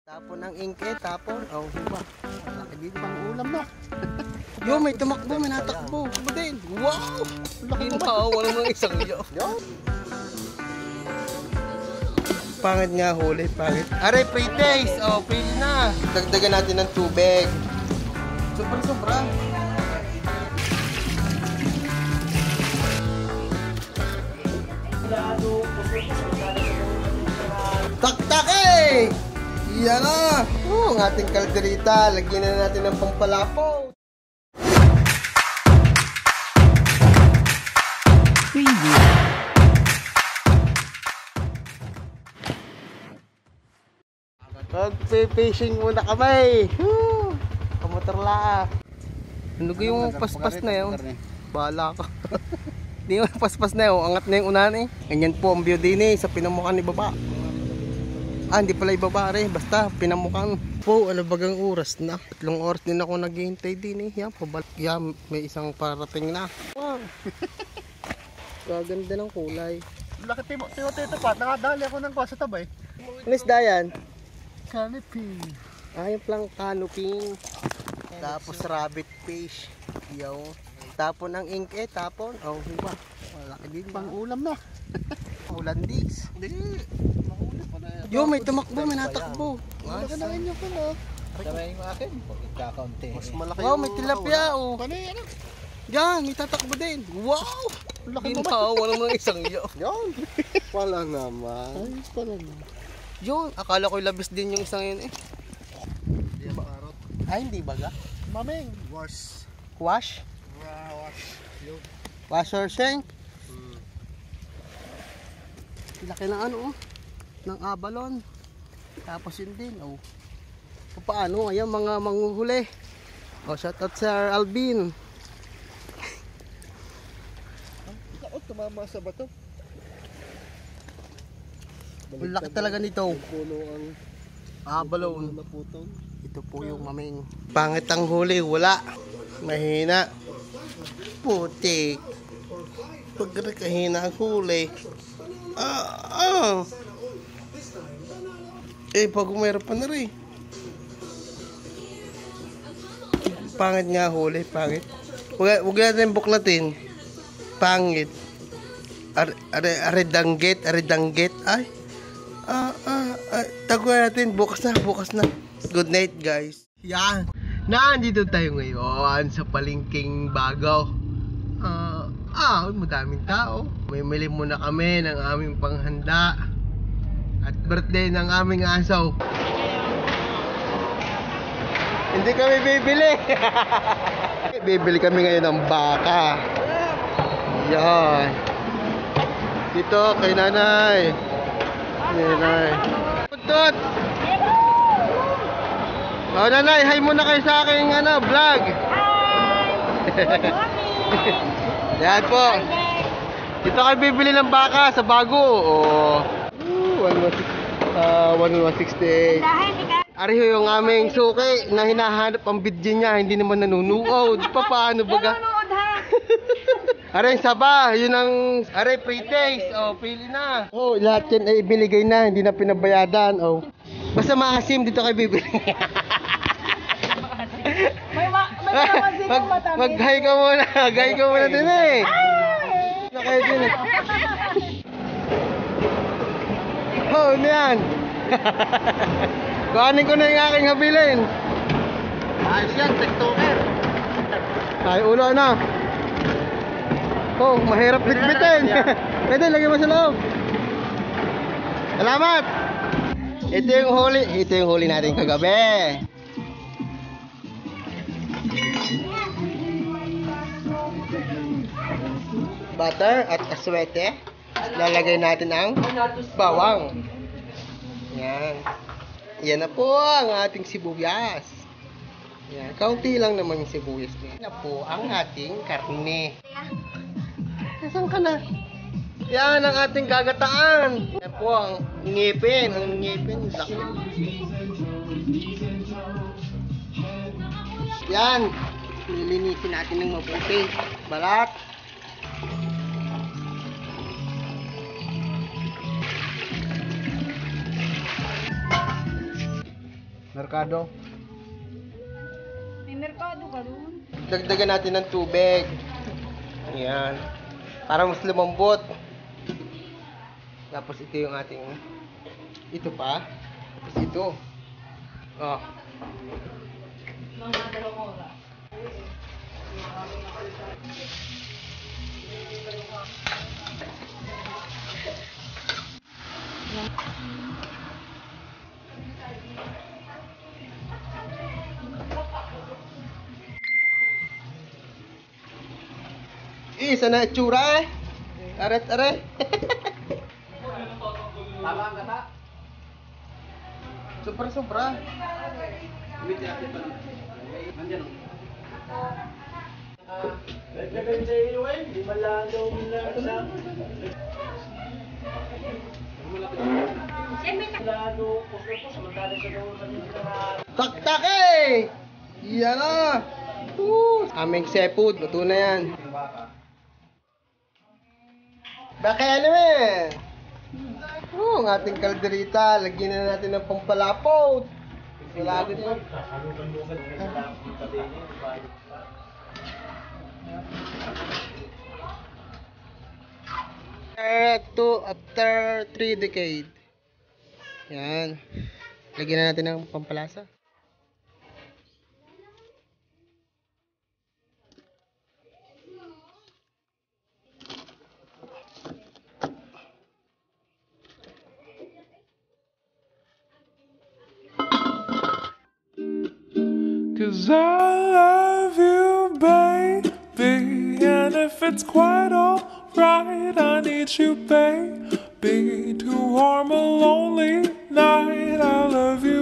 Tapon ang ingke, tapon. Oh, diba? Laki dito pang ulam na. Yo, may tumakbo, may natakbo. Ano din? Wow! Laki mo ba? Ginawa naman isang yo. Pangit nga huli, pangit. Aray, pre-taste. Oh, pili na. Dagdagan natin ng tubig. Sobra. Tak-tak eh! Yan na! Ang ating kalderita. Lagyan na natin ng pampalapo. Magpe-fishing muna kami. Kamotor la. Ano ko yung paspas na yun? Bahala ka. Di yung paspas na yun. Angat na yung unahan eh. Ganyan po ang view din eh. Sa pinamukan ni baba. Hindi pala ibaba rin. Basta pinamukan. Po, ano bagang oras na? 3 oras din ako naghihintay din eh. Yan, pabalik. Yan, may isang parating na. Wow. Gaganda ng kulay. Laki timo pa. Nakadali ako ng kwasa tabay. Alis dayan. Canopy. Yung plang canopy. Tapos rabbit fish. Yo. Tapon ang ingke, tapon. Oh, diba? Laki din Pang ulam na. Ulandis. Hindi. Mahuli pa na yan. Yo, may tumakbo, may natakbo. Laki na inyo ko na. Sabayin mo akin, pagkakaunti. Mas malaki Wow, may tilapia oh. Ano yan? Yan, may tatakbo din. Wow! Laki mo ba? Ginawa naman isang yo. Yan. Wala naman. Ayos pala na. Yun, akala ko labis din yung isang yun eh. Hindi ba arot? Hindi baga. Mameng. Wash. Wash? Wash. Yun. Washer shank? Laki ng ano oh. Ng abalon. Tapos yun din oh. Paano? Ayan mga manguhuli. Shout out Sir Alvin. Ako tumama sa bato. Ang laki talaga nito. Puno ang Abalon. naputol. Ito po yung maming. Pangit ang huli, wala. Mahina. Putik. Pag kahina ang huli. Pag umayroon pa na rin. Pangit nga huli, pangit. Huwag natin buklatin. Pangit. Aredanggit. Ay. Taguan natin. Bukas na. Good night, guys. Yan. Nandito tayo ngayon sa palengking Bagaw. Madaming tao. Mimili muna kami ng aming panghanda. At birthday ng aming asaw. Hindi kami bibili. Bibili kami ngayon ng baka. Yan. Dito kay nanay. Nanay. Tutot. Nanay, hi muna kayo sa aking vlog. Yan po. Dito kayo bibili ng baka sa bago. 1168. Ariho yung aming suki na hinahanap ang video niya. Hindi naman nanunood. Paano baga? Aray, saba. Yun ang aray, pre-taste. Pili na. Lahat yan ay binigay na. Hindi na pinabayadan. Basta maasim, dito kayo bibili. Mag-hi ka muna. Mag-hi ka muna din eh. Nakaya din eh. Ano yan? Kuhanin ko na yung aking habilin. Ayos yan, tiktoker. Ay, ulo na. Mahirap bitbitin. Pwede, lagyan mo sa loob. Salamat. Ito yung huli natin kagabi. Butter at aswete. Lalagay natin ang bawang. Yan. Yan na po ang ating sibuyas. Yan. Kaunti lang naman yung sibuyas niya. Yan na po ang ating karne. Nasaan ka na? Yan ang ating gagataan. Yan po ang ngipin. Ang ngipin. Laki. Yan. Nilinisin natin ng mabuti. Balat. Merkado. May merkado ka doon. Dagdagan natin ng tubig. Ayan. Para mas lumambot. Tapos ito yung ating... Ito pa. Tapos ito. Oh. Mga dalawang oras. Isa na itsura eh. Aret-are. Sobra-sobra. Taktak eh! Yan na! Aming seafood, luto na yan. Bakit ano eh? Ang ating kalderita, lagyan na natin ng pampalapot. Wala din mo. After 3 decade. Yan. Lagyan na natin ng pampalasa. Cause I love you, baby. And if it's quite alright, I need you, baby. To warm a lonely night, I love you.